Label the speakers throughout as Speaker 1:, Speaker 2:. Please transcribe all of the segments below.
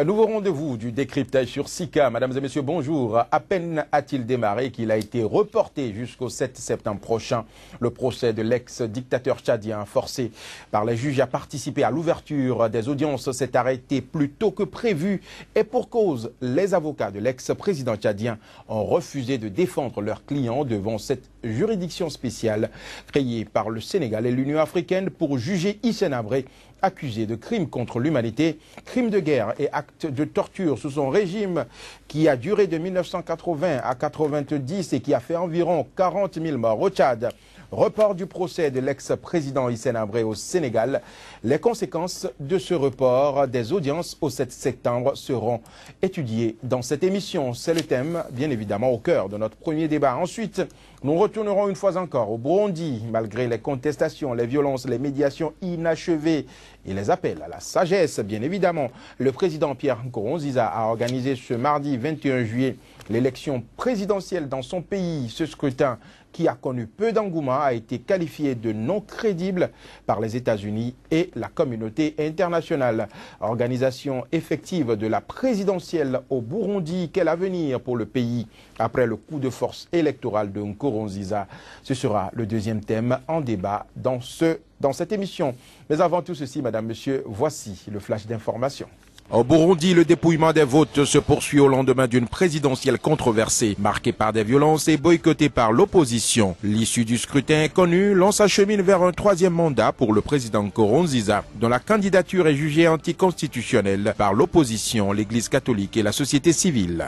Speaker 1: Un nouveau rendez-vous du décryptage sur Sika. Mesdames et messieurs, bonjour. À peine a-t-il démarré qu'il a été reporté jusqu'au 7 septembre prochain. Le procès de l'ex-dictateur tchadien forcé par les juges à participer à l'ouverture des audiences s'est arrêté plus tôt que prévu. Et pour cause, les avocats de l'ex-président tchadien ont refusé de défendre leurs clients devant cette juridiction spéciale créée par le Sénégal et l'Union africaine pour juger Hissène Habré, accusé de crimes contre l'humanité, crimes de guerre et actes de torture sous son régime qui a duré de 1980 à 1990 et qui a fait environ 40 000 morts au Tchad. Report du procès de l'ex-président Hissène Habré au Sénégal. Les conséquences de ce report des audiences au 7 septembre seront étudiées dans cette émission. C'est le thème, bien évidemment, au cœur de notre premier débat. Ensuite, nous retournerons une fois encore au Burundi, malgré les contestations, les violences, les médiations inachevées et les appels à la sagesse, bien évidemment. Le président Pierre Nkurunziza a organisé ce mardi 21 juillet l'élection présidentielle dans son pays. Ce scrutin, qui a connu peu d'engouement, a été qualifié de non crédible par les États-Unis et la communauté internationale. Organisation effective de la présidentielle au Burundi, quel avenir pour le pays après le coup de force électoral de Nkurunziza? Ce sera le deuxième thème en débat dans cette émission. Mais avant tout ceci, madame, monsieur, voici le flash d'information. Au Burundi, le dépouillement des votes se poursuit au lendemain d'une présidentielle controversée, marquée par des violences et boycottée par l'opposition. L'issue du scrutin est connue, l'on s'achemine vers un troisième mandat pour le président Nkurunziza, dont la candidature est jugée anticonstitutionnelle par l'opposition, l'Église catholique et la société civile.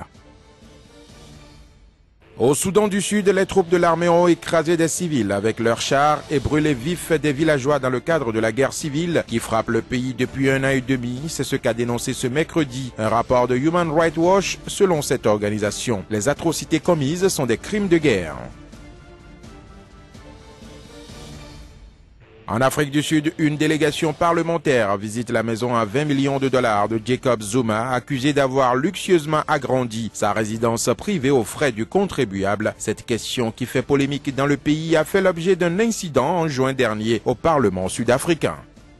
Speaker 1: Au Soudan du Sud, les troupes de l'armée ont écrasé des civils avec leurs chars et brûlé vifs des villageois dans le cadre de la guerre civile qui frappe le pays depuis 1 an et demi. C'est ce qu'a dénoncé ce mercredi un rapport de Human Rights Watch. Selon cette organisation, les atrocités commises sont des crimes de guerre. En Afrique du Sud, une délégation parlementaire visite la maison à 20 millions de dollars de Jacob Zuma, accusé d'avoir luxueusement agrandi sa résidence privée aux frais du contribuable. Cette question qui fait polémique dans le pays a fait l'objet d'un incident en juin dernier au Parlement sud-africain.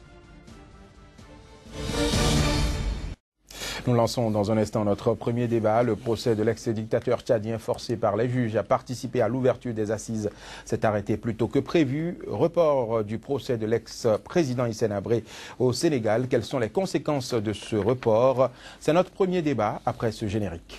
Speaker 1: Nous lançons dans un instant notre premier débat. Le procès de l'ex-dictateur tchadien forcé par les juges à participer à l'ouverture des assises s'est arrêté plus tôt que prévu. Report du procès de l'ex-président Hissène Habré au Sénégal. Quelles sont les conséquences de ce report? C'est notre premier débat après ce générique.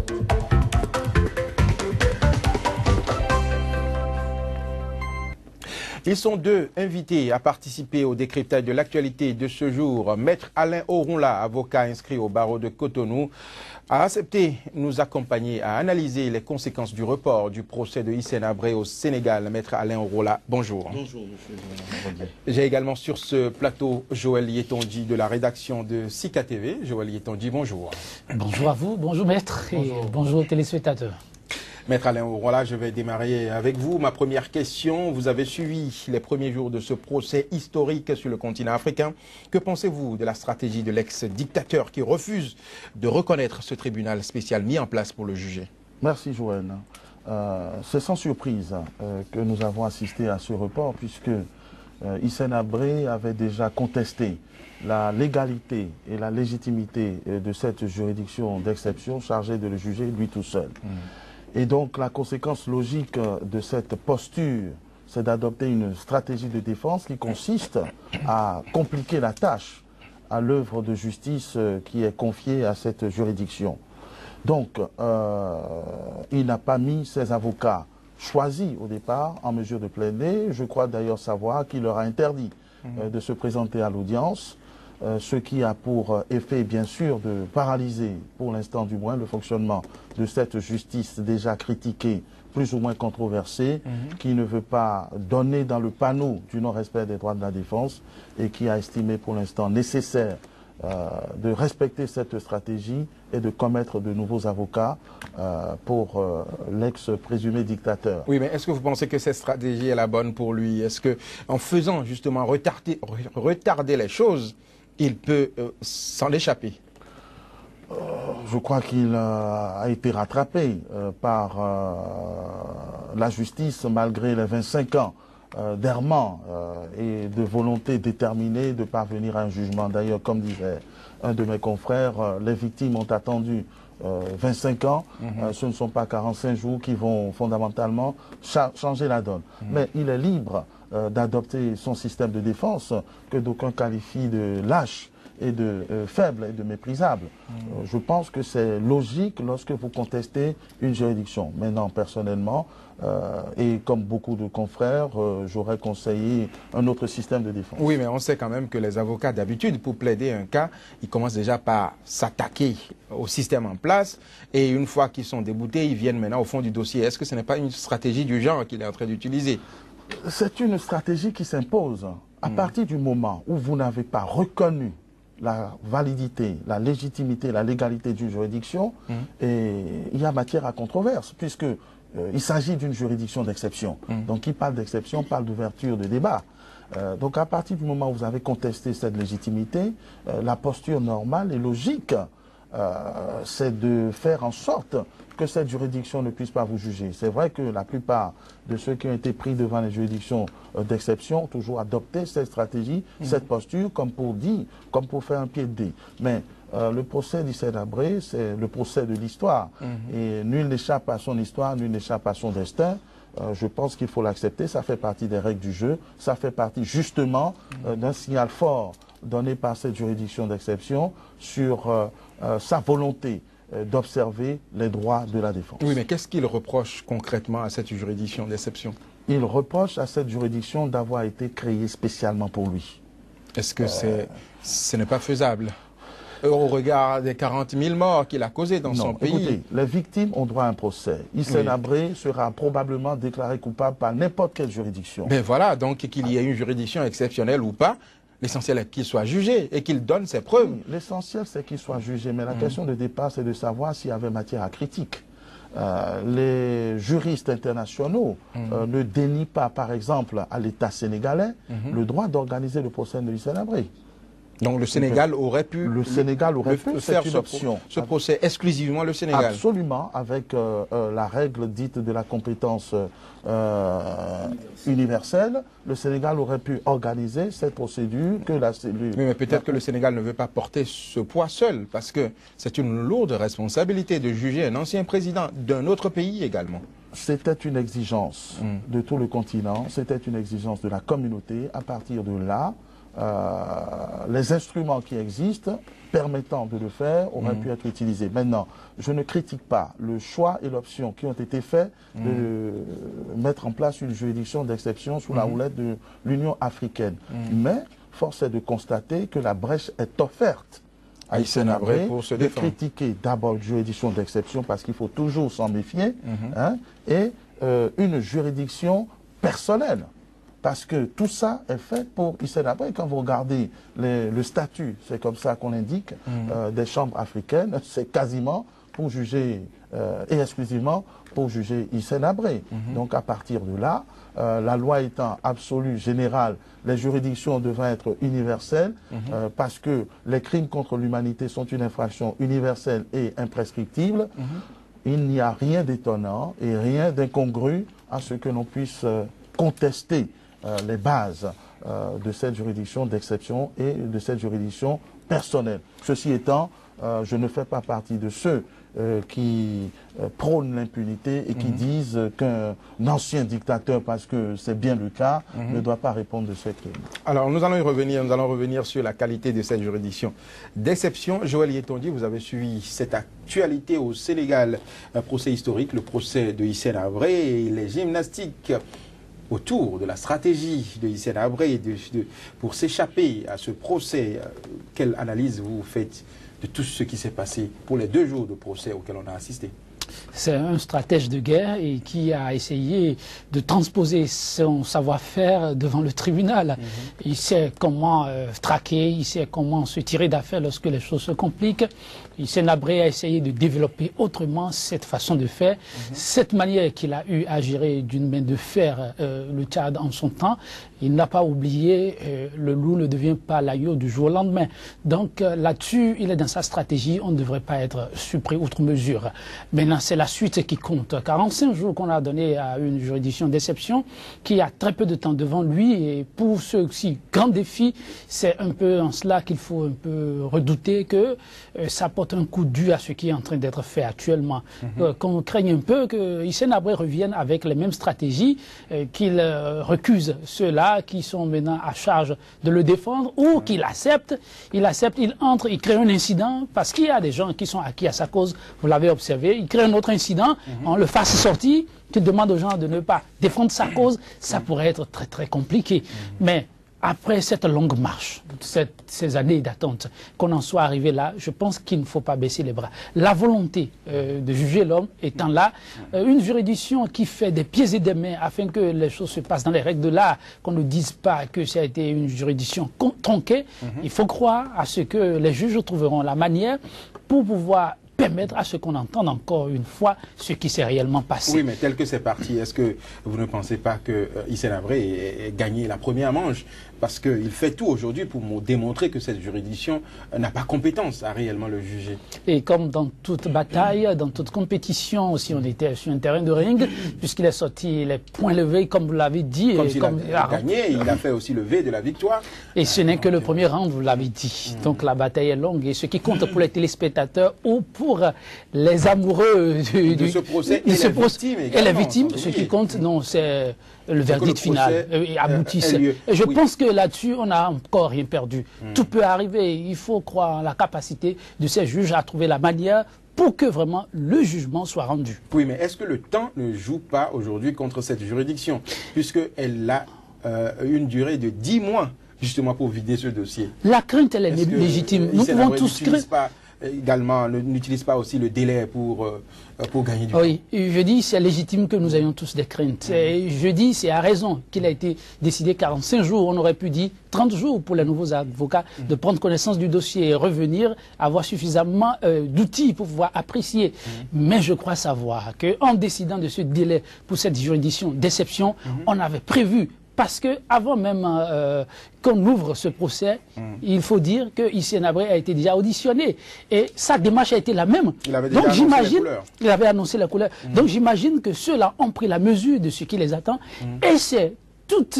Speaker 1: Ils sont deux invités à participer au décryptage de l'actualité de ce jour. Maître Alain Orunla, avocat inscrit au barreau de Cotonou, a accepté de nous accompagner à analyser les conséquences du report du procès de Hissène Habré au Sénégal. Maître Alain Orunla, bonjour. Bonjour, monsieur. J'ai également sur ce plateau Joël Yetonji de la rédaction de Sika TV. Joël Yetonji, bonjour.
Speaker 2: Bonjour à vous, bonjour maître et bonjour aux téléspectateurs.
Speaker 1: Maître Alain Orunla, je vais démarrer avec vous. Ma première question, vous avez suivi les premiers jours de ce procès historique sur le continent africain. Que pensez-vous de la stratégie de l'ex-dictateur qui refuse de reconnaître ce tribunal spécial mis en place pour le juger?
Speaker 3: Merci Joël. C'est sans surprise que nous avons assisté à ce report puisque Hissène Habré avait déjà contesté la légalité et la légitimité de cette juridiction d'exception chargée de le juger lui tout seul. Et donc la conséquence logique de cette posture, c'est d'adopter une stratégie de défense qui consiste à compliquer la tâche à l'œuvre de justice qui est confiée à cette juridiction. Donc il n'a pas mis ses avocats choisis au départ en mesure de plaider. Je crois d'ailleurs savoir qu'il leur a interdit de se présenter à l'audience. Ce qui a pour effet, bien sûr, de paralyser, pour l'instant du moins, le fonctionnement de cette justice déjà critiquée, plus ou moins controversée, qui ne veut pas donner dans le panneau du non-respect des droits de la défense et qui a estimé pour l'instant nécessaire de respecter cette stratégie et de commettre de nouveaux avocats pour l'ex-présumé dictateur.
Speaker 1: Oui, mais est-ce que vous pensez que cette stratégie est la bonne pour lui? Est-ce qu'en faisant justement retarder les choses, il peut s'en échapper?
Speaker 3: Je crois qu'il a été rattrapé par la justice malgré les 25 ans d'errement et de volonté déterminée de parvenir à un jugement. D'ailleurs, comme disait un de mes confrères, les victimes ont attendu 25 ans, ce ne sont pas 45 jours qui vont fondamentalement changer la donne. Mais il est libre d'adopter son système de défense que d'aucuns qualifient de lâche et de faible et de méprisable. Je pense que c'est logique lorsque vous contestez une juridiction. Maintenant, personnellement, et comme beaucoup de confrères, j'aurais conseillé un autre système de défense.
Speaker 1: Oui, mais on sait quand même que les avocats, d'habitude, pour plaider un cas, ils commencent déjà par s'attaquer au système en place. Et une fois qu'ils sont déboutés, ils viennent maintenant au fond du dossier. Est-ce que ce n'est pas une stratégie du genre qu'il est en train d'utiliser?
Speaker 3: C'est une stratégie qui s'impose. À partir du moment où vous n'avez pas reconnu la validité, la légitimité, la légalité d'une juridiction, et il y a matière à controverse, puisque il s'agit d'une juridiction d'exception. Donc, qui parle d'exception parle d'ouverture de débat. Donc, à partir du moment où vous avez contesté cette légitimité, la posture normale et logique, c'est de faire en sorte que cette juridiction ne puisse pas vous juger. C'est vrai que la plupart de ceux qui ont été pris devant les juridictions d'exception ont toujours adopté cette stratégie, cette posture, comme pour dire, comme pour faire un pied de dé. Mais le procès d'Hissène Habré, c'est le procès de l'histoire. Et nul n'échappe à son histoire, nul n'échappe à son destin. Je pense qu'il faut l'accepter, ça fait partie des règles du jeu, ça fait partie justement d'un signal fort donné par cette juridiction d'exception sur sa volonté d'observer les droits de la défense.
Speaker 1: Oui, mais qu'est-ce qu'il reproche concrètement à cette juridiction d'exception?
Speaker 3: Il reproche à cette juridiction d'avoir été créée spécialement pour lui.
Speaker 1: Est-ce que ce n'est pas faisable au regard des 40 000 morts qu'il a causés dans son pays?
Speaker 3: Écoutez, les victimes ont droit à un procès. Hissène Habré sera probablement déclaré coupable par n'importe quelle juridiction.
Speaker 1: Ben voilà, donc qu'il y ait une juridiction exceptionnelle ou pas, l'essentiel est qu'il soit jugé et qu'il donne ses preuves.
Speaker 3: Oui, l'essentiel, c'est qu'il soit jugé. Mais la question de départ, c'est de savoir s'il y avait matière à critique. Les juristes internationaux ne dénient pas, par exemple, à l'État sénégalais le droit d'organiser le procès de Hissène Habré.
Speaker 1: Donc le Sénégal aurait pu,
Speaker 3: faire
Speaker 1: ce procès exclusivement le Sénégal.
Speaker 3: Absolument, avec la règle dite de la compétence universelle, le Sénégal aurait pu organiser cette procédure que la cellule...
Speaker 1: Oui, mais peut-être que le Sénégal ne veut pas porter ce poids seul, parce que c'est une lourde responsabilité de juger un ancien président d'un autre pays également.
Speaker 3: C'était une exigence de tout le continent, c'était une exigence de la communauté. À partir de là, les instruments qui existent permettant de le faire auraient pu être utilisés. Maintenant, je ne critique pas le choix et l'option qui ont été faits de mettre en place une juridiction d'exception sous la houlette de l'Union africaine. Mais force est de constater que la brèche est offerte à Hissène Habré pour se défendre. De critiquer d'abord une juridiction d'exception parce qu'il faut toujours s'en méfier, et une juridiction personnelle. Parce que tout ça est fait pour Hissène Habré. Quand vous regardez le statut, c'est comme ça qu'on indique, des chambres africaines, c'est quasiment pour juger, et exclusivement pour juger Hissène Habré. Donc à partir de là, la loi étant absolue, générale, les juridictions devraient être universelles, parce que les crimes contre l'humanité sont une infraction universelle et imprescriptible. Il n'y a rien d'étonnant et rien d'incongru à ce que l'on puisse contester les bases de cette juridiction d'exception et de cette juridiction personnelle. Ceci étant, je ne fais pas partie de ceux qui prônent l'impunité et qui disent qu'un ancien dictateur, parce que c'est bien le cas, ne doit pas répondre de ces crimes.
Speaker 1: Alors nous allons y revenir, nous allons revenir sur la qualité de cette juridiction d'exception. Joël Yetondié, vous avez suivi cette actualité au Sénégal, un procès historique, le procès de Hissène Habré et les gymnastiques autour de la stratégie de Hissène Habré pour s'échapper à ce procès. Quelle analyse vous faites de tout ce qui s'est passé pour les 2 jours de procès auxquels on a assisté?
Speaker 2: C'est un stratège de guerre et qui a essayé de transposer son savoir-faire devant le tribunal. Il sait comment traquer, il sait comment se tirer d'affaire lorsque les choses se compliquent. Hissène Habré a essayé de développer autrement cette façon de faire, cette manière qu'il a eu à gérer d'une main de fer le Tchad en son temps. Il n'a pas oublié, le loup ne devient pas l'agneau du jour au lendemain. Donc là-dessus, il est dans sa stratégie, on ne devrait pas être surpris outre mesure. Maintenant, c'est la suite qui compte. 45 jours qu'on a donné à une juridiction d'exception qui a très peu de temps devant lui. Et pour ce aussi grand défi, c'est un peu en cela qu'il faut un peu redouter que ça porte un coup dû à ce qui est en train d'être fait actuellement. Qu'on craigne un peu que Hissène Habré revienne avec les mêmes stratégies, qu'il recuse ceux-là qui sont maintenant à charge de le défendre, ou qu'il accepte, il entre, il crée un incident, parce qu'il y a des gens qui sont acquis à sa cause, vous l'avez observé, il crée un autre incident, on le fasse sortir, qu'il demande aux gens de ne pas défendre sa cause, ça pourrait être très très compliqué. Mais après cette longue marche, ces années d'attente, qu'on en soit arrivé là, je pense qu'il ne faut pas baisser les bras. La volonté de juger l'homme étant là, une juridiction qui fait des pieds et des mains afin que les choses se passent dans les règles de l'art, qu'on ne dise pas que ça a été une juridiction tronquée, il faut croire à ce que les juges trouveront la manière pour pouvoir permettre à ce qu'on entende encore une fois ce qui s'est réellement passé.
Speaker 1: Oui, mais tel que c'est parti, est-ce que vous ne pensez pas que Hissène Habré ait gagné la première manche? Parce qu'il fait tout aujourd'hui pour démontrer que cette juridiction n'a pas compétence à réellement le juger.
Speaker 2: Et comme dans toute bataille, dans toute compétition, si on était sur un terrain de ring, puisqu'il est sorti les points levés, comme vous l'avez dit.
Speaker 1: Comme s'il a gagné, il a fait aussi le V de la victoire.
Speaker 2: Et ce n'est que le premier round, vous l'avez dit. Donc la bataille est longue. Et ce qui compte pour les téléspectateurs ou pour les amoureux
Speaker 1: de ce procès
Speaker 2: et les victimes, ce qui compte, non, c'est le verdict final aboutisse. Et je pense que là-dessus, on n'a encore rien perdu. Tout peut arriver. Il faut croire en la capacité de ces juges à trouver la manière pour que vraiment le jugement soit rendu.
Speaker 1: Oui, mais est-ce que le temps ne joue pas aujourd'hui contre cette juridiction, puisqu'elle a une durée de 10 mois justement pour vider ce dossier?
Speaker 2: La crainte, elle est légitime. Nous pouvons tous craindre.
Speaker 1: Également, n'utilise pas aussi le délai pour gagner du temps.
Speaker 2: Oui, je dis c'est légitime que nous ayons tous des craintes. Je dis c'est à raison qu'il a été décidé 45 jours. On aurait pu dire 30 jours pour les nouveaux avocats de prendre connaissance du dossier et revenir, avoir suffisamment d'outils pour pouvoir apprécier. Mais je crois savoir qu'en décidant de ce délai pour cette juridiction d'exception, on avait prévu. Parce que avant même qu'on ouvre ce procès, il faut dire que Hissène Habré a été déjà auditionné. Et sa démarche a été la même.
Speaker 1: Il avait déjà annoncé les couleurs.
Speaker 2: Il avait annoncé la couleur. Donc j'imagine que ceux-là ont pris la mesure de ce qui les attend. Et c'est toutes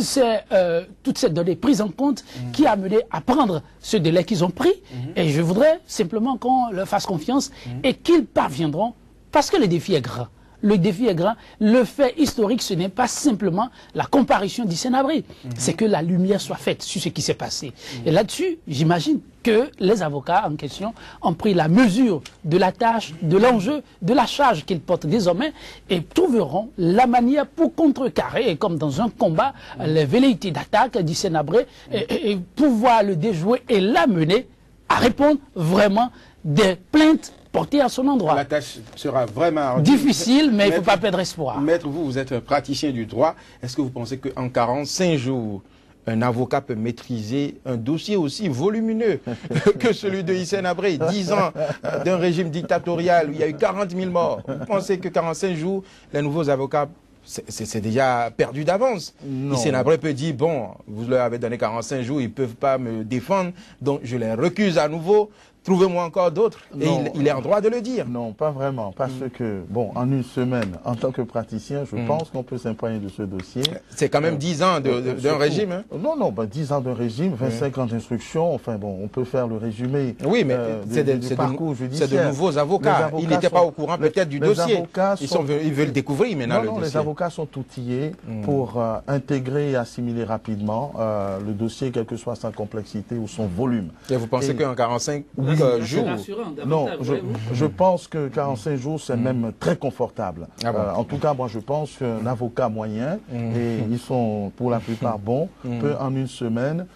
Speaker 2: ces données prises en compte qui a mené à prendre ce délai qu'ils ont pris. Et je voudrais simplement qu'on leur fasse confiance et qu'ils parviendront, parce que le défi est grand. Le défi est grand. Le fait historique, ce n'est pas simplement la comparution d'Hissène Habré. C'est que la lumière soit faite sur ce qui s'est passé. Et là-dessus, j'imagine que les avocats en question ont pris la mesure de la tâche, de l'enjeu, de la charge qu'ils portent désormais et trouveront la manière pour contrecarrer, comme dans un combat, les velléités d'attaque d'Hissène Habré et pouvoir le déjouer et l'amener à répondre vraiment des plaintes portées à son endroit.
Speaker 1: La tâche sera vraiment
Speaker 2: difficile, mais il ne faut pas perdre espoir.
Speaker 1: Maître, vous êtes un praticien du droit. Est-ce que vous pensez qu'en 45 jours, un avocat peut maîtriser un dossier aussi volumineux que celui de Hissène Habré? 10 ans d'un régime dictatorial où il y a eu 40 000 morts. Vous pensez que 45 jours, les nouveaux avocats, c'est déjà perdu d'avance? Hissène Habré peut dire, bon, vous leur avez donné 45 jours, ils ne peuvent pas me défendre, donc je les recuse à nouveau. Trouvez-moi encore d'autres. Et il est en droit de le dire.
Speaker 3: Non, pas vraiment. Parce que, bon, en une semaine, en tant que praticien, je pense qu'on peut s'imprégner de ce dossier.
Speaker 1: C'est quand même 10 ans d'un régime. Hein?
Speaker 3: Non, 10 ans d'un régime, 25 ans d'instruction. Enfin, bon, on peut faire le résumé.
Speaker 1: Oui, mais
Speaker 3: du parcours judiciaire.
Speaker 1: C'est de nouveaux avocats. Ils n'étaient pas au courant peut-être du dossier. Ils veulent découvrir maintenant le dossier.
Speaker 3: Les avocats sont outillés pour intégrer et assimiler rapidement le dossier, quelle que soit sa complexité ou son volume.
Speaker 1: Et vous pensez qu'en 45 jours.
Speaker 3: Non, je pense que 45 jours, c'est même très confortable.
Speaker 1: Ah bon.
Speaker 3: En tout cas, moi, je pense qu'un avocat moyen, et ils sont pour la plupart bons, peut en une semaine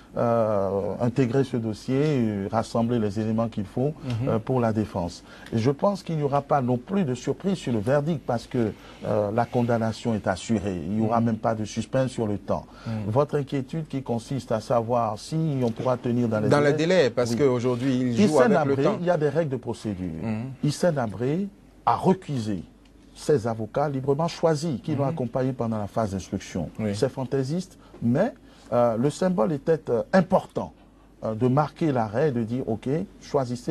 Speaker 3: intégrer ce dossier, rassembler les éléments qu'il faut pour la défense. Et je pense qu'il n'y aura pas non plus de surprise sur le verdict parce que la condamnation est assurée. Il n'y aura même pas de suspense sur le temps. Votre inquiétude qui consiste à savoir si on pourra tenir dans les délais.
Speaker 1: Dans les délais, parce qu'aujourd'hui, il joue avec le temps.
Speaker 3: Il y a des règles de procédure. Hissène Habré a recusé ses avocats librement choisis qui l'ont accompagné pendant la phase d'instruction. C'est fantaisiste, mais le symbole était important de marquer l'arrêt et de dire, OK, choisissez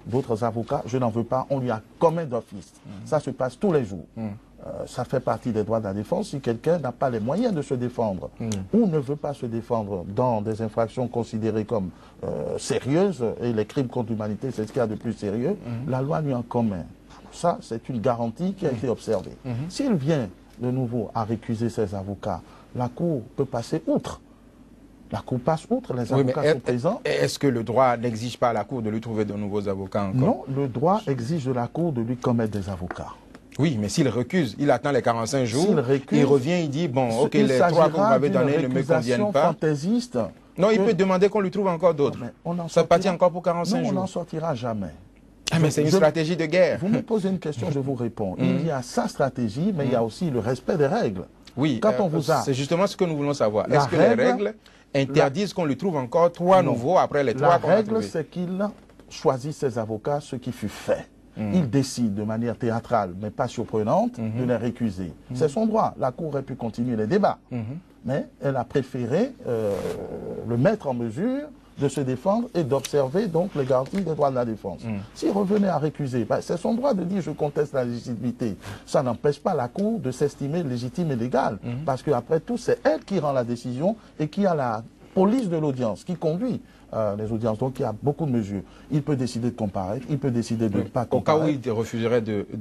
Speaker 3: d'autres avocats, je n'en veux pas, on lui a commis d'office. Ça se passe tous les jours. Ça fait partie des droits de la défense. Si quelqu'un n'a pas les moyens de se défendre ou ne veut pas se défendre dans des infractions considérées comme sérieuses, et les crimes contre l'humanité, c'est ce qu'il y a de plus sérieux, la loi lui en commet. Ça, c'est une garantie qui a été observée. S'il vient de nouveau à récuser ses avocats, la Cour peut passer outre. La Cour passe outre, les avocats sont présents.
Speaker 1: Est-ce que le droit n'exige pas à la Cour de lui trouver de nouveaux avocats encore?
Speaker 3: Non, le droit exige de la Cour de lui commettre des avocats.
Speaker 1: Oui, mais s'il recuse, il attend les 45 jours,
Speaker 3: recuse,
Speaker 1: il revient, il dit, bon, ok, les 3 que vous m'avez donnés ne me conviennent pas.
Speaker 3: Fantaisiste
Speaker 1: non, il peut demander qu'on lui trouve encore d'autres. Ça partit encore pour 45 jours.
Speaker 3: Non, on n'en sortira jamais.
Speaker 1: Ah, mais c'est une stratégie de guerre.
Speaker 3: Vous me posez une question, je vous réponds. Il y a sa stratégie, mais il y a aussi le respect des règles.
Speaker 1: Oui, c'est justement ce que nous voulons savoir. Est-ce que les règles interdisent qu'on lui trouve encore 3 nouveaux après les 3 qu'on a trouvés?
Speaker 3: La règle, c'est qu'il choisit ses avocats, ce qui fut fait. Il décide de manière théâtrale, mais pas surprenante, de les récuser. C'est son droit. La Cour aurait pu continuer les débats. Mais elle a préféré le mettre en mesure de se défendre et d'observer donc les garanties des droits de la défense. S'il revenait à récuser, c'est son droit de dire je conteste la légitimité. Ça n'empêche pas la Cour de s'estimer légitime et légale. Parce qu'après tout, c'est elle qui rend la décision et qui a la police de l'audience, qui conduit les audiences. Donc il y a beaucoup de mesures. Il peut décider de comparaître, il peut décider de ne pas comparaître.
Speaker 1: Au cas où il refuserait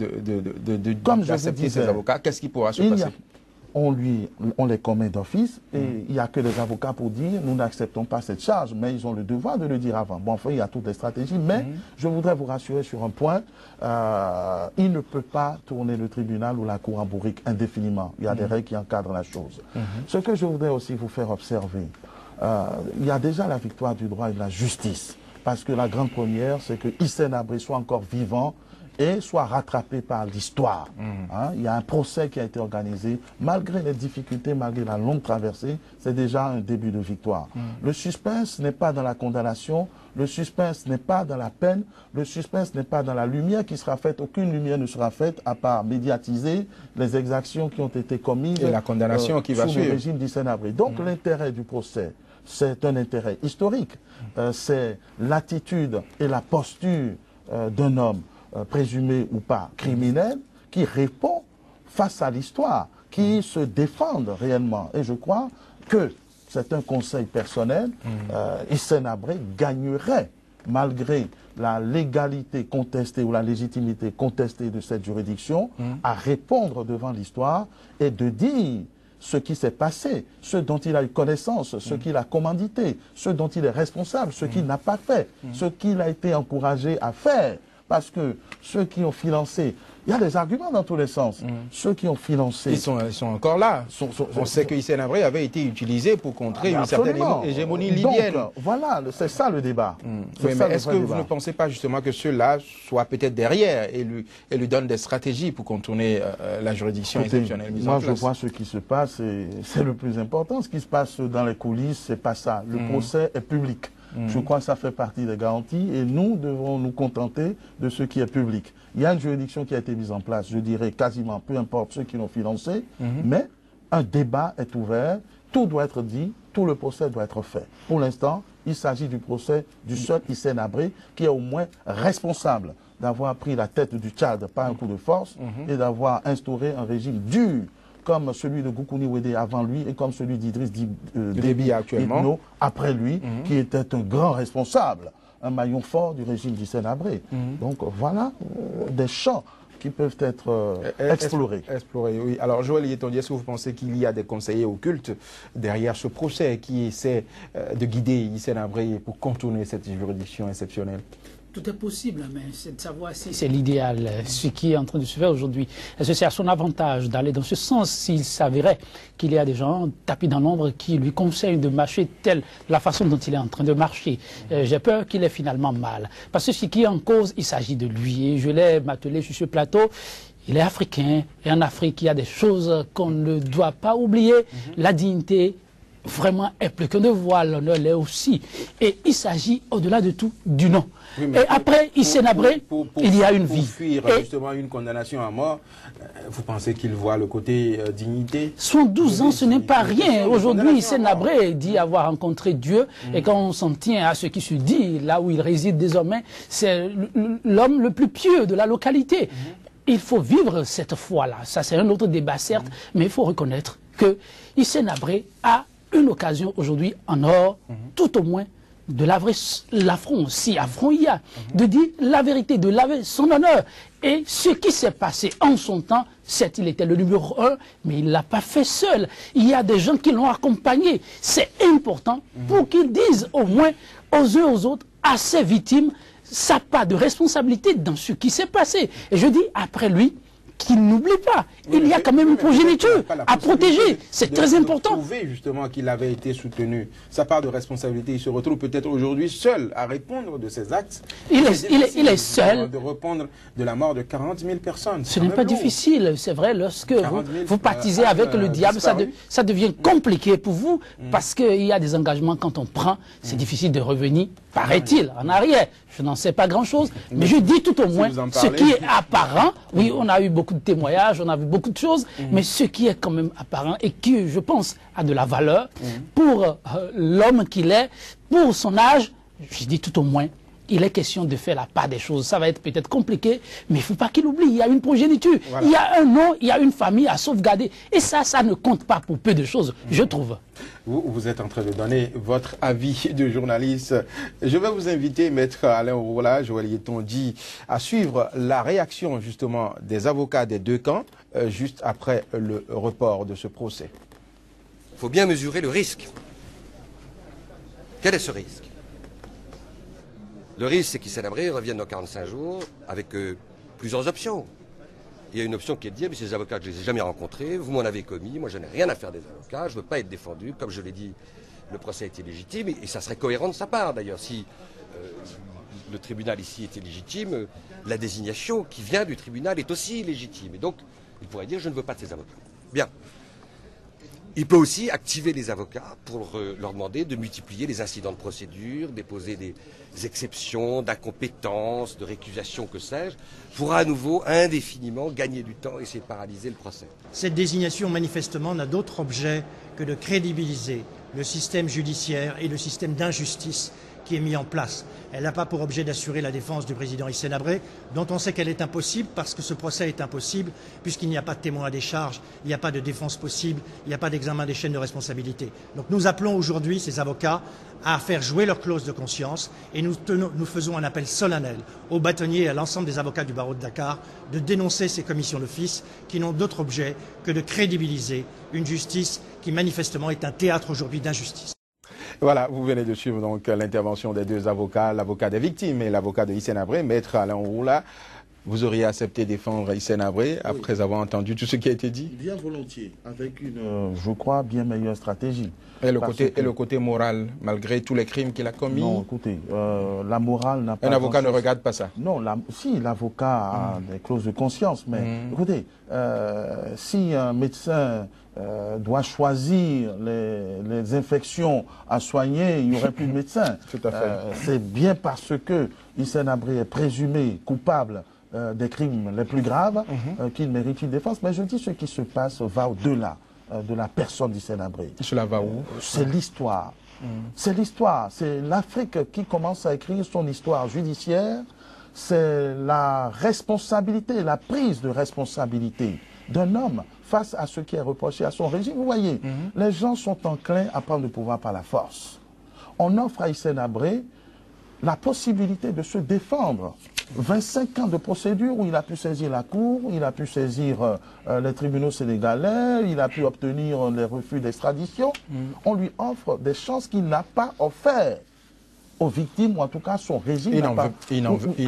Speaker 1: d'accepter ses avocats, qu'est-ce qui pourra se passer?
Speaker 3: On les commet d'office et il n'y a que les avocats pour dire nous n'acceptons pas cette charge, mais ils ont le devoir de le dire avant. Bon, enfin, il y a toutes les stratégies, mais je voudrais vous rassurer sur un point, il ne peut pas tourner le tribunal ou la cour en bourrique indéfiniment. Il y a des règles qui encadrent la chose. Ce que je voudrais aussi vous faire observer, il y a déjà la victoire du droit et de la justice, parce que la grande première, c'est que Hissène Habré soit encore vivant et soit rattrapé par l'histoire. Il y a un procès qui a été organisé, malgré les difficultés, malgré la longue traversée, c'est déjà un début de victoire. Le suspense n'est pas dans la condamnation, le suspense n'est pas dans la peine, le suspense n'est pas dans la lumière qui sera faite, aucune lumière ne sera faite à part médiatiser les exactions qui ont été commises
Speaker 1: et la condamnation qui va
Speaker 3: sous le régime d'Hissène Habré. Donc l'intérêt du procès, c'est un intérêt historique, c'est l'attitude et la posture d'un homme présumé ou pas criminel, qui répond face à l'histoire, qui se défendent réellement. Et je crois que c'est un conseil personnel, Hissène Habré gagnerait, malgré la légalité contestée ou la légitimité contestée de cette juridiction, à répondre devant l'histoire et de dire ce qui s'est passé, ce dont il a eu connaissance, ce qu'il a commandité, ce dont il est responsable, ce qu'il n'a pas fait, ce qu'il a été encouragé à faire. Parce que ceux qui ont financé, il y a des arguments dans tous les sens. Ceux qui ont financé...
Speaker 1: Ils sont encore là. On sait que Hissène Habré avait été utilisé pour contrer une certaine hégémonie libyenne.
Speaker 3: Donc, voilà, c'est ça le débat.
Speaker 1: Oui, mais est-ce que vous ne pensez pas justement que ceux-là soient peut-être derrière et lui donnent des stratégies pour contourner la juridiction exceptionnelle mise en place?
Speaker 3: Moi, je vois ce qui se passe et c'est le plus important. Ce qui se passe dans les coulisses, c'est pas ça. Le procès est public. Je crois que ça fait partie des garanties et nous devons nous contenter de ce qui est public. Il y a une juridiction qui a été mise en place, je dirais quasiment, peu importe ceux qui l'ont financé, mais un débat est ouvert, tout doit être dit, tout le procès doit être fait. Pour l'instant, il s'agit du procès du seul Hissène Habré qui est au moins responsable d'avoir pris la tête du Tchad par un coup de force et d'avoir instauré un régime dur comme celui de Goukouni Ouédé avant lui et comme celui d'Idriss Déby actuellement après lui, qui était un grand responsable, un maillon fort du régime d'Hissène Habré. Donc voilà des champs qui peuvent être explorés.
Speaker 1: Oui. Alors Joël Yetondié, est-ce que vous pensez qu'il y a des conseillers occultes derrière ce procès qui essaie de guider Hissène Habré pour contourner cette juridiction exceptionnelle?
Speaker 2: Tout est possible, mais c'est de savoir si c'est l'idéal, ce qui est en train de se faire aujourd'hui. Est-ce que c'est à son avantage d'aller dans ce sens s'il s'avérait qu'il y a des gens tapis dans l'ombre qui lui conseillent de marcher telle la façon dont il est en train de marcher? J'ai peur qu'il ait finalement mal. Parce que ce qui est en cause, il s'agit de lui. Et je l'ai martelé sur ce plateau. Il est africain. Et en Afrique, il y a des choses qu'on ne doit pas oublier. La dignité vraiment est plus qu'un devoir, l'honneur l'est aussi. Et il s'agit, au-delà de tout, du nom.
Speaker 1: Oui,
Speaker 2: et après, Hissène Habré, il y a une vie.
Speaker 1: Pour fuir justement une condamnation à mort, vous pensez qu'il voit le côté dignité?
Speaker 2: 72 ans, ce n'est pas rien. Aujourd'hui, Hissène Habré dit avoir rencontré Dieu. Et quand on s'en tient à ce qui se dit, là où il réside désormais, c'est l'homme le plus pieux de la localité. Il faut vivre cette foi-là. Ça, c'est un autre débat, certes, mais il faut reconnaître que Hissène Habré a une occasion aujourd'hui en or, tout au moins, de laver l'affront, si affront il y a, de dire la vérité, de laver son honneur. Et ce qui s'est passé en son temps, certes, il était le numéro 1, mais il ne l'a pas fait seul. Il y a des gens qui l'ont accompagné. C'est important pour qu'ils disent au moins aux uns aux autres, à ses victimes, sa part de responsabilité dans ce qui s'est passé. Et je dis, après lui, qu'il n'oublie pas. Il y a quand même une progéniture à protéger. C'est très important.
Speaker 1: Il prouver justement qu'il avait été soutenu. Sa part de responsabilité, il se retrouve peut-être aujourd'hui seul à répondre de ses actes.
Speaker 2: Il est seul.
Speaker 1: De répondre de la mort de 40 000 personnes.
Speaker 2: Ce n'est pas difficile, c'est vrai. Lorsque vous partisez avec le diable, ça devient compliqué pour vous parce qu'il y a des engagements quand on prend. C'est difficile de revenir, paraît-il, en arrière. Je n'en sais pas grand-chose, mais je dis tout au moins ce qui est apparent. Oui, on a eu beaucoup de témoignages, on a vu beaucoup de choses, mais ce qui est quand même apparent et qui, je pense, a de la valeur pour l'homme qu'il est, pour son âge, je dis tout au moins, il est question de faire la part des choses. Ça va être peut-être compliqué, mais il ne faut pas qu'il oublie. Il y a une progéniture, il y a un nom, il y a une famille à sauvegarder. Et ça ne compte pas pour peu de choses, je trouve.
Speaker 1: Vous êtes en train de donner votre avis de journaliste. Je vais vous inviter, Maître Alain Ouroula, Joël Yeton-Di, à suivre la réaction justement des avocats des deux camps, juste après le report de ce procès.
Speaker 4: Il faut bien mesurer le risque. Quel est ce risque? Le risque, c'est qu'Hissène Habré revienne dans 45 jours avec plusieurs options. Il y a une option qui est de dire, mais ces avocats, je ne les ai jamais rencontrés, vous m'en avez commis, moi je n'ai rien à faire des avocats, je ne veux pas être défendu, comme je l'ai dit, le procès était légitime, et ça serait cohérent de sa part d'ailleurs. Si le tribunal ici était légitime, la désignation qui vient du tribunal est aussi légitime. Et donc, il pourrait dire, je ne veux pas de ces avocats. Bien. Il peut aussi activer les avocats pour leur demander de multiplier les incidents de procédure, déposer des exceptions, d'incompétence, de récusation, que sais-je, pour à nouveau indéfiniment gagner du temps et essayer de paralyser le procès.
Speaker 5: Cette désignation, manifestement, n'a d'autre objet que de crédibiliser le système judiciaire et le système d'injustice qui est mis en place. Elle n'a pas pour objet d'assurer la défense du président Hissène Habré, dont on sait qu'elle est impossible parce que ce procès est impossible, puisqu'il n'y a pas de témoin à décharge, il n'y a pas de défense possible, il n'y a pas d'examen des chaînes de responsabilité. Donc nous appelons aujourd'hui ces avocats à faire jouer leur clause de conscience et nous faisons un appel solennel aux bâtonniers et à l'ensemble des avocats du barreau de Dakar de dénoncer ces commissions d'office qui n'ont d'autre objet que de crédibiliser une justice qui manifestement est un théâtre aujourd'hui d'injustice.
Speaker 1: Voilà, vous venez de suivre donc l'intervention des deux avocats, l'avocat des victimes et l'avocat de Hissène Habré, Maître Alain Ouroula. Vous auriez accepté défendre Hissène Habré après avoir entendu tout ce qui a été dit?
Speaker 3: Bien volontiers, avec une, je crois, bien meilleure stratégie.
Speaker 1: Et le côté moral, malgré tous les crimes qu'il a commis?
Speaker 3: Non, écoutez, la morale n'a pas...
Speaker 1: Un avocat ne regarde pas ça?
Speaker 3: Non, si, l'avocat a des clauses de conscience, mais écoutez, si un médecin doit choisir les infections à soigner, il n'y aurait plus de médecin.
Speaker 1: Tout à fait.
Speaker 3: C'est bien parce que Hissène Habré est présumé coupable des crimes les plus graves qu'il mérite une défense. Mais je dis, ce qui se passe va au-delà de la personne d'Hissène Habré.
Speaker 1: Cela va où?
Speaker 3: C'est l'histoire. C'est l'histoire. C'est l'Afrique qui commence à écrire son histoire judiciaire. C'est la responsabilité, la prise de responsabilité d'un homme face à ce qui est reproché à son régime. Vous voyez, les gens sont enclins à prendre le pouvoir par la force. On offre à Hissène Habré la possibilité de se défendre. 25 ans de procédure où il a pu saisir la Cour, il a pu saisir les tribunaux sénégalais, il a pu obtenir les refus d'extradition. On lui offre des chances qu'il n'a pas offertes aux victimes, ou en tout cas son régime n'a pas. Il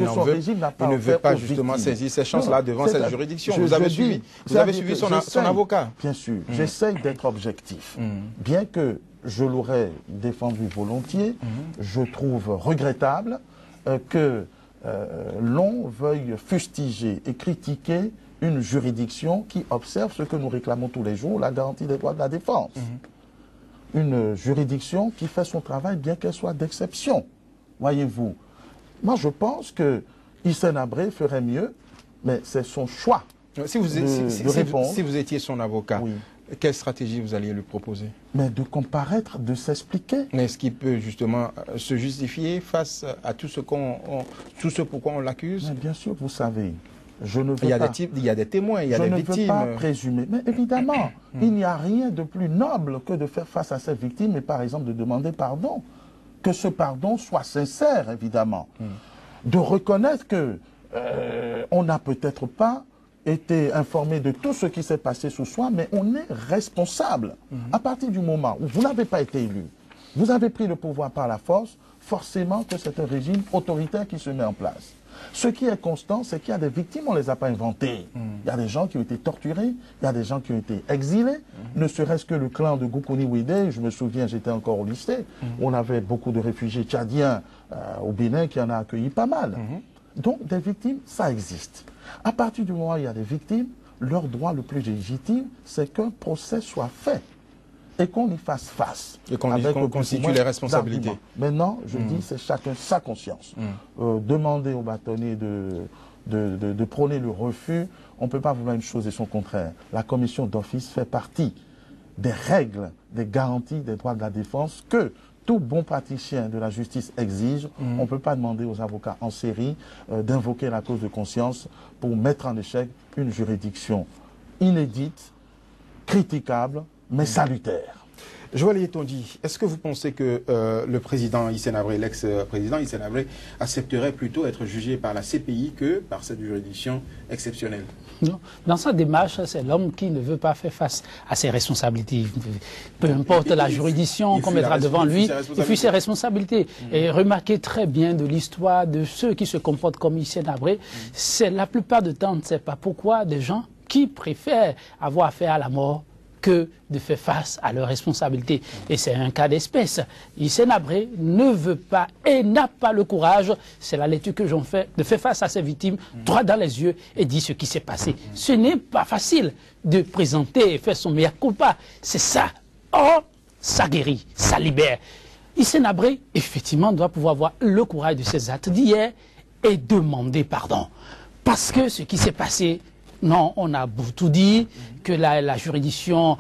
Speaker 1: ne veut pas justement saisir ces chances-là devant cette juridiction. Vous avez suivi son avocat?
Speaker 3: Bien sûr, j'essaye d'être objectif. Bien que je l'aurais défendu volontiers, je trouve regrettable que l'on veuille fustiger et critiquer une juridiction qui observe ce que nous réclamons tous les jours, la garantie des droits de la défense. une juridiction qui fait son travail, bien qu'elle soit d'exception. Voyez-vous. Moi, je pense que Hissène Habré ferait mieux, mais c'est son choix
Speaker 1: si vous étiez son avocat,
Speaker 3: oui.
Speaker 1: Quelle stratégie vous alliez lui proposer?
Speaker 3: Mais de comparaître, de s'expliquer.
Speaker 1: Mais est-ce qu'il peut justement se justifier face à tout ce pourquoi on l'accuse?
Speaker 3: Bien sûr, vous savez, je ne veux
Speaker 1: il y a
Speaker 3: pas...
Speaker 1: il y a des témoins, il y a des victimes.
Speaker 3: Je ne veux pas présumer. Mais évidemment, il n'y a rien de plus noble que de faire face à ces victimes et par exemple de demander pardon. Que ce pardon soit sincère, évidemment. De reconnaître que on n'a peut-être pas été informé de tout ce qui s'est passé sous soi, mais on est responsable. À partir du moment où vous n'avez pas été élu, vous avez pris le pouvoir par la force, forcément que c'est un régime autoritaire qui se met en place. Ce qui est constant, c'est qu'il y a des victimes, on ne les a pas inventées. Il y a des gens qui ont été torturés, il y a des gens qui ont été exilés, ne serait-ce que le clan de Goukouni Ouidé, je me souviens, j'étais encore au lycée, on avait beaucoup de réfugiés tchadiens au Bénin qui en a accueilli pas mal. Donc des victimes, ça existe. À partir du moment où il y a des victimes, leur droit le plus légitime, c'est qu'un procès soit fait et qu'on y fasse face.
Speaker 1: Et qu'on constitue les responsabilités.
Speaker 3: Maintenant, je dis, c'est chacun sa conscience. Demander aux bâtonniers de prôner le refus, on ne peut pas vouloir une chose et son contraire. La commission d'office fait partie des règles, des garanties des droits de la défense que tout bon praticien de la justice exige. On ne peut pas demander aux avocats en série d'invoquer la cause de conscience pour mettre en échec une juridiction inédite, critiquable, mais salutaire.
Speaker 1: Joël Yetondy, est-ce que vous pensez que le président Hissène Habré, l'ex-président Hissène Habré, accepterait plutôt être jugé par la CPI que par cette juridiction exceptionnelle?
Speaker 2: Non. Dans sa démarche, c'est l'homme qui ne veut pas faire face à ses responsabilités. Peu importe la juridiction qu'on mettra devant lui, il fuit ses responsabilités. Et remarquez très bien de l'histoire de ceux qui se comportent comme Hissène Habré, c'est la plupart du temps, on ne sait pas pourquoi, des gens qui préfèrent avoir affaire à la mort que de faire face à leurs responsabilités. Et c'est un cas d'espèce. Hissène Habré ne veut pas et n'a pas le courage, c'est la lecture que j'en fais, de faire face à ses victimes, droit dans les yeux et dire ce qui s'est passé. Ce n'est pas facile de présenter et faire son mea culpa. C'est ça. Or, ça guérit, ça libère. Hissène Habré, effectivement, doit pouvoir avoir le courage de ses actes d'hier et demander pardon. Parce que ce qui s'est passé, non, on a tout dit, que la juridiction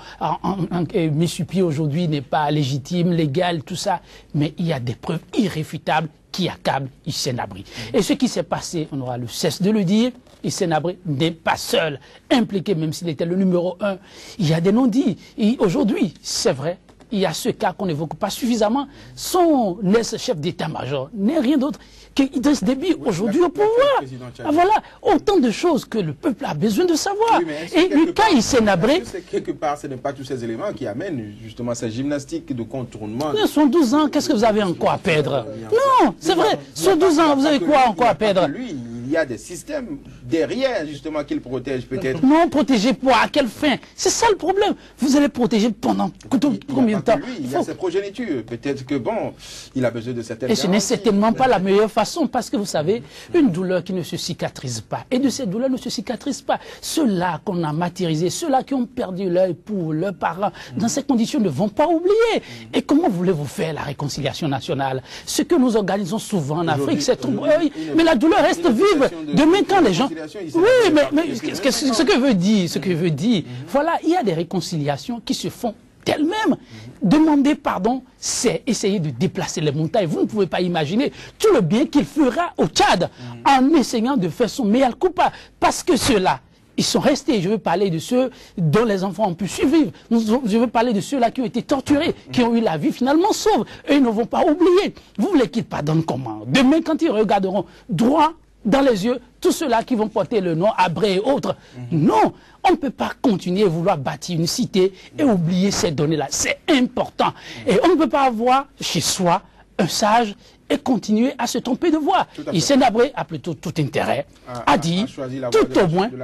Speaker 2: mise sur pied aujourd'hui n'est pas légitime, légale, tout ça. Mais il y a des preuves irréfutables qui accablent Hissène Habré. Et ce qui s'est passé, on aura le cesse de le dire, Hissène Habré n'est pas seul, impliqué, même s'il était le numéro 1. Il y a des non-dits. Aujourd'hui, c'est vrai, il y a ce cas qu'on n'évoque pas suffisamment. Son ex-chef d'état-major n'est rien d'autre qu'Idriss Déby, aujourd'hui au pouvoir. Voilà, autant de choses que le peuple a besoin de savoir. Et le cas Hissène Habré...
Speaker 1: Quelque part, ce n'est pas tous ces éléments qui amènent justement cette gymnastique de contournement.
Speaker 2: Sur 12 ans, qu'est-ce que vous avez encore à perdre? Non, c'est vrai, sur 12 ans, vous avez quoi encore à perdre?
Speaker 1: Il y a des systèmes derrière, justement, qu'il protège peut-être.
Speaker 2: Non, protéger pour à quelle fin? C'est ça le problème. Vous allez protéger pendant combien de temps?
Speaker 1: Il y a ses progénitures. Peut-être que, bon, il a besoin de certaines...
Speaker 2: Et ce n'est certainement pas la meilleure façon, parce que vous savez, une douleur qui ne se cicatrise pas, et de cette douleur ne se cicatrise pas. Ceux-là qu'on a martyrisés, ceux-là qui ont perdu leur époux, leurs parents, dans ces conditions ne vont pas oublier. Et comment voulez-vous faire la réconciliation nationale? Ce que nous organisons souvent en Afrique, c'est... Mais la douleur reste vive. Demain, quand les gens... Oui, mais ce que veut dire, voilà, il y a des réconciliations qui se font d'elles-mêmes. Demander pardon, c'est essayer de déplacer les montagnes. Vous ne pouvez pas imaginer tout le bien qu'il fera au Tchad en essayant de faire son mea culpa. Parce que ceux-là, ils sont restés. Je veux parler de ceux dont les enfants ont pu survivre. Je veux parler de ceux-là qui ont été torturés, qui ont eu la vie finalement sauve. Eux, ils ne vont pas oublier. Vous voulez qu'ils pardonnent comment? Demain, quand ils regarderont droit dans les yeux tous ceux-là qui vont porter le nom Habré et autres. Non, on ne peut pas continuer à vouloir bâtir une cité et oublier ces données-là. C'est important. Et on ne peut pas avoir chez soi un sage et continuer à se tromper de voix. Hissène Habré a plutôt tout intérêt à dire, tout au moins,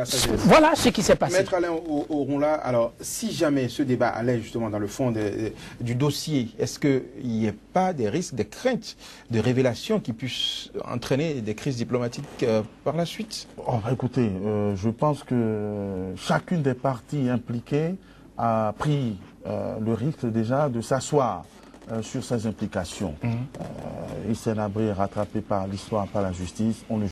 Speaker 2: voilà ce qui s'est passé.
Speaker 1: Maître Alain Oronla, alors, si jamais ce débat allait justement dans le fond du dossier, est-ce qu'il n'y a pas des risques, des craintes de révélations qui puissent entraîner des crises diplomatiques par la suite?
Speaker 3: Écoutez, je pense que chacune des parties impliquées a pris le risque déjà de s'asseoir sur ses implications. Hissène Habré est rattrapé par l'histoire, par la justice. On le